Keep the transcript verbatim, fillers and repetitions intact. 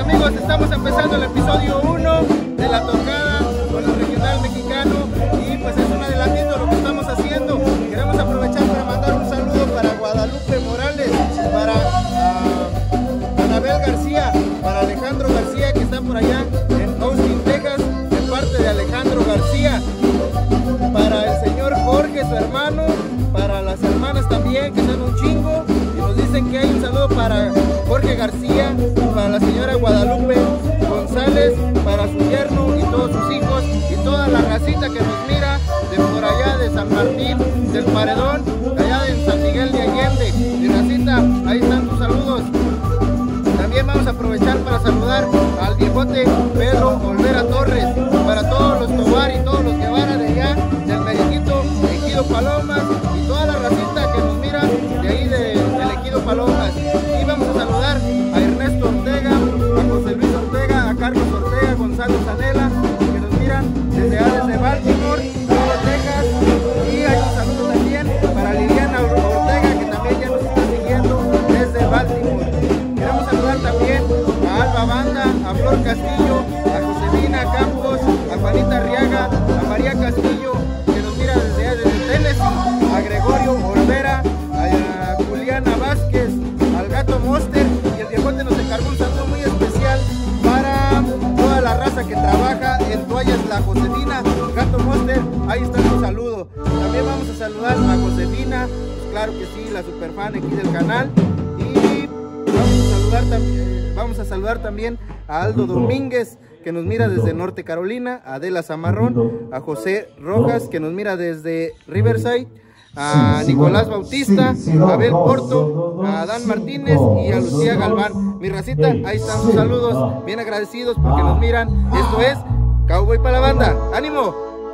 amigos, estamos empezando el episodio uno de La Tocada con el regional mexicano y pues es un adelantito de lo que estamos haciendo. Queremos aprovechar para mandar un saludo para Guadalupe Morales, para uh, Anabel García, para Alejandro García que está por allá en Austin, Texas, de parte de Alejandro García, para el señor Jorge, su hermano, para las hermanas también que son un chingo y nos dicen que hay un saludo para Jorge García, para la señora Guadalupe González, para su yerno y todos sus hijos y toda la racita que nos mira de por allá de San Martín, del Paredón, allá de San Miguel de Allende. Y racita, ahí están tus saludos. También vamos a aprovechar para saludar al viejote Pedro Olvera Torres, para todos los Tobar y todos los que van de allá, del Merequito, Ejido Palomas y toda la racita que nos mira de ahí de, del Ejido Palomas. Y vamos a saludar a Ernesto Ortega, a José Luis Ortega, a Carlos Ortega, a Gonzalo Zanela, que nos miran desde allá desde Baltimore, Texas. Y hay un saludo también para Liliana Ortega, que también ya nos está siguiendo desde Baltimore. Queremos saludar también a Alba Banda, a Flor Castillo, a Josefina Campos, a Juanita Arriaga, a María Castillo, que nos mira desde allá desde Tennessee, a Gregorio Olvera, a Juliana Vázquez, al Gato Monster, y el viejote nos encargó un saludo muy especial para toda la raza que trabaja en toallas La Josefina. Gato Monster, ahí está su saludo. También vamos a saludar a Josefina, pues claro que sí, la superfan aquí del canal. Y vamos a saludar también, vamos a saludar también a Aldo Domínguez, que nos mira desde Norte Carolina, a Adela Zamarrón, a José Rojas, que nos mira desde Riverside, a Nicolás Bautista, a Abel Porto, a Adán Martínez y a Lucía Galván. Mi racita, ahí están sus saludos, bien agradecidos porque nos miran. Esto es Cowboy para la Banda. ¡Ánimo!